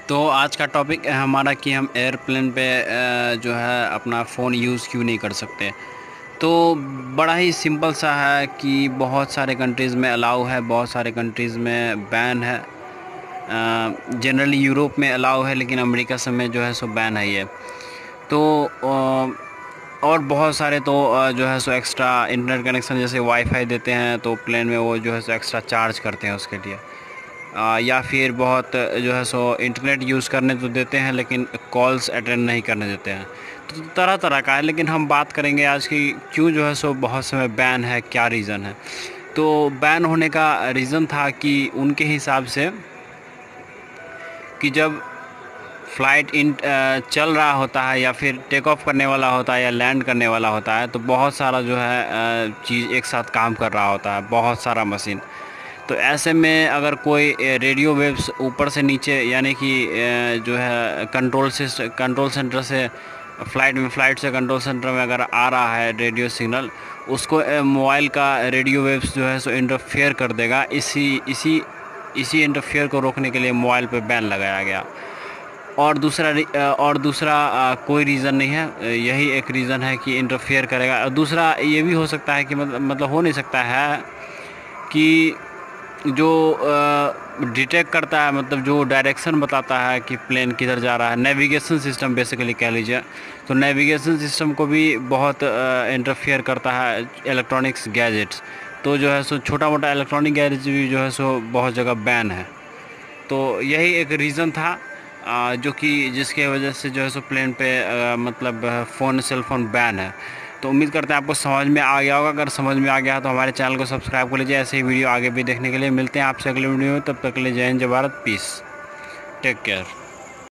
तो आज का टॉपिक है हमारा कि हम एयरप्लेन पे जो है अपना फ़ोन यूज़ क्यों नहीं कर सकते। तो बड़ा ही सिंपल सा है कि बहुत सारे कंट्रीज़ में अलाउ है, बहुत सारे कंट्रीज़ में बैन है। जनरली यूरोप में अलाउ है, लेकिन अमेरिका सब में जो है सो बैन है ये। तो और बहुत सारे तो जो है सो एक्स्ट्रा इंटरनेट कनेक्शन जैसे वाईफाई देते हैं, तो प्लेन में वो जो है सो एक्स्ट्रा चार्ज करते हैं उसके लिए। या फिर बहुत जो है सो इंटरनेट यूज़ करने तो देते हैं, लेकिन कॉल्स अटेंड नहीं करने देते हैं। तो तरह तरह का है, लेकिन हम बात करेंगे आज की क्यों जो है सो बहुत समय बैन है, क्या रीज़न है। तो बैन होने का रीज़न था कि उनके हिसाब से कि जब फ़्लाइट चल रहा होता है या फिर टेक ऑफ करने वाला होता है या लैंड करने वाला होता है, तो बहुत सारा जो है चीज़ एक साथ काम कर रहा होता है, बहुत सारा मशीन। तो ऐसे में अगर कोई रेडियो वेव्स ऊपर से नीचे, यानी कि जो है कंट्रोल सेंटर से फ़्लाइट से कंट्रोल सेंटर में अगर आ रहा है रेडियो सिग्नल, उसको मोबाइल का रेडियो वेव्स जो है सो इंटरफेयर कर देगा। इसी इंटरफेयर को रोकने के लिए मोबाइल पे बैन लगाया गया। और दूसरा कोई रीज़न नहीं है, यही एक रीज़न है कि इंटरफेयर करेगा। और दूसरा ये भी हो सकता है कि मतलब हो नहीं सकता है कि जो डिटेक्ट करता है, मतलब जो डायरेक्शन बताता है कि प्लेन किधर जा रहा है, नेविगेशन सिस्टम बेसिकली कह लीजिए, तो नेविगेशन सिस्टम को भी बहुत इंटरफेयर करता है इलेक्ट्रॉनिक्स गैजेट्स। तो जो है सो छोटा मोटा इलेक्ट्रॉनिक गैजेट्स भी जो है सो बहुत जगह बैन है। तो यही एक रीज़न था जो कि जिसके वजह से जो है सो प्लेन पे मतलब सेलफ़ोन बैन है। तो उम्मीद करते हैं आपको समझ में आ गया होगा। अगर समझ में आ गया तो हमारे चैनल को सब्सक्राइब कर लीजिए। ऐसे ही वीडियो आगे भी देखने के लिए। मिलते हैं आपसे अगले वीडियो में, तब तक के लिए जय हिंद, जय भारत, पीस, टेक केयर।